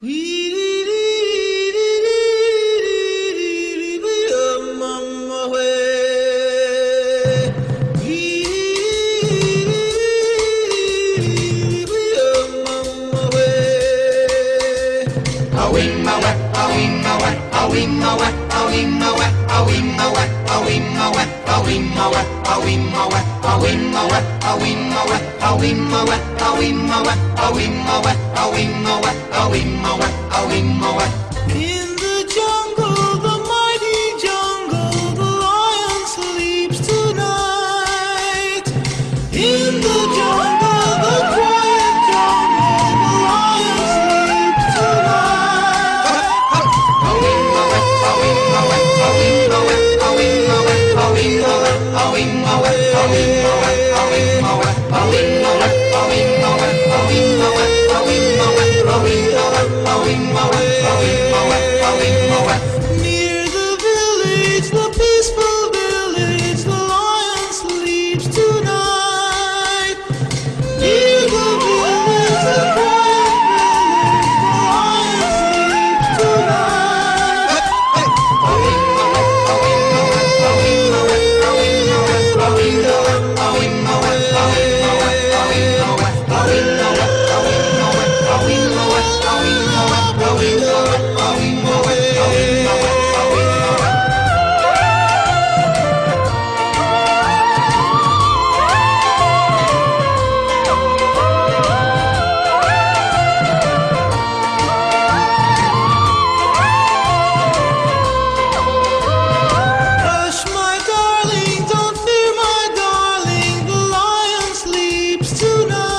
In the jungle, the mighty jungle, the lion sleeps tonight. In the jungle, the quiet jungle, the lion sleeps tonight. Near the village, the peaceful village, the lion sleeps tonight. Near the village, the quiet village, the lion Hush, my darling, don't fear, my darling, the lion sleeps tonight.